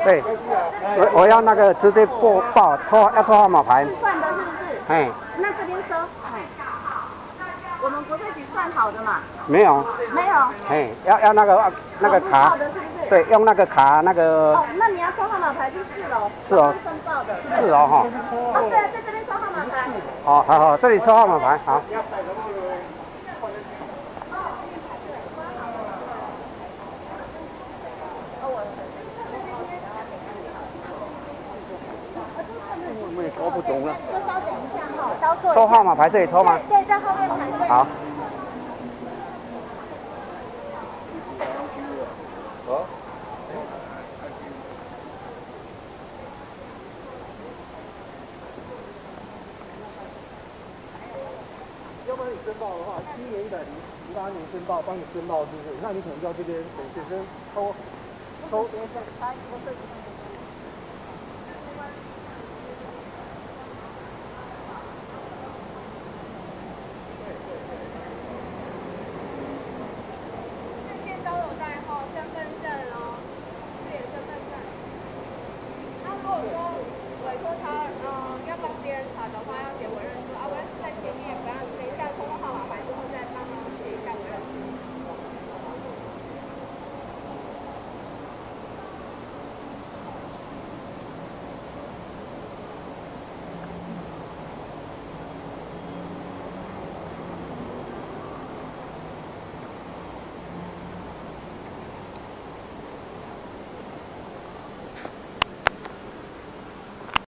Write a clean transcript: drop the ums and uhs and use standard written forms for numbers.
对，我要那个直接报要抽号码牌。 是算的，是不是？ 哎。 那这边收。哎。我们国税局算好的嘛？ 没有。 没有。 哎，要那个卡。 是不是？ 对，用那个卡那个。 哦，那你要抽号码牌去4楼。 是哦。 申报的。 是哦哈。 哦，对啊，在这边抽号码牌。 哦，好，这里抽号码牌，好。我也搞不懂了。 就稍等一下哈，稍坐。 抽号码牌这里抽吗？ 对，在后面排队。 好。 好。要不然你申报的话，7年108年申报，帮你申报是不是？那你可能就要这边等学生抽。 学生，他国税局。